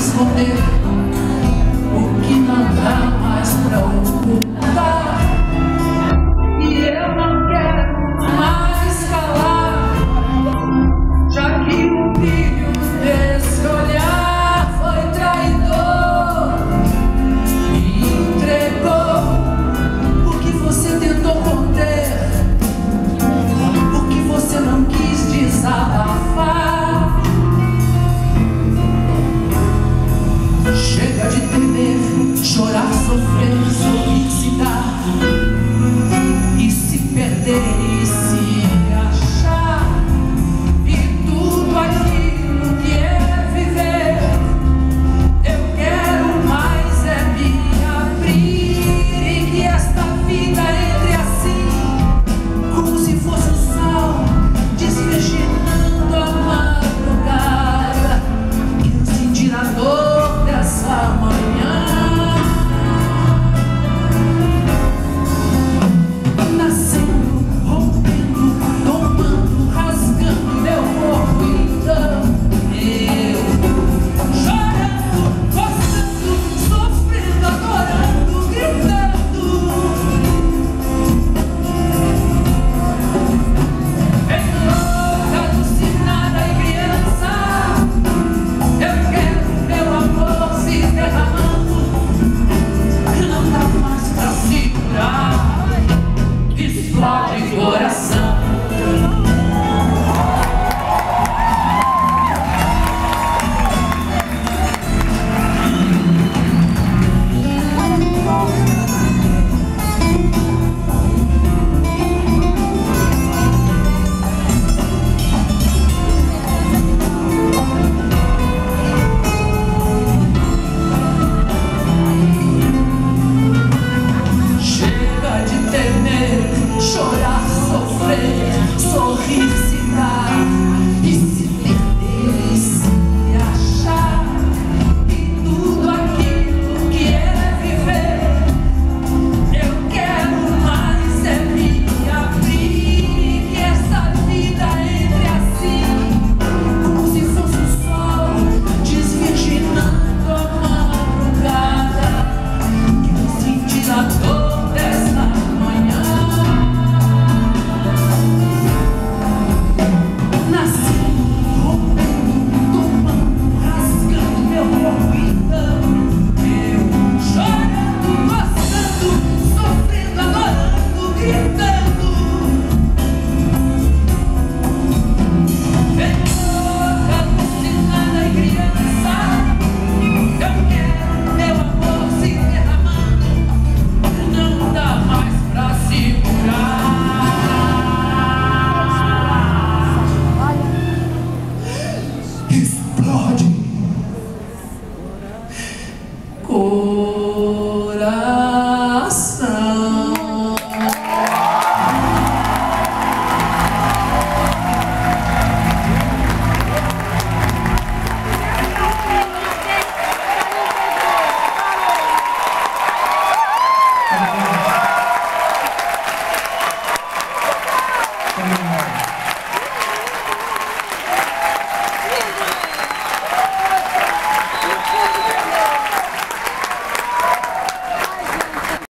esconder o que não dá mais pra ocultar. E eu não quero mais calar, já que o brilho desse olhar foi traidor e entregou o que você tentou conter, o que você não quis desabafar. Chega de temer, chorar, sofrer, sorrir, se dar.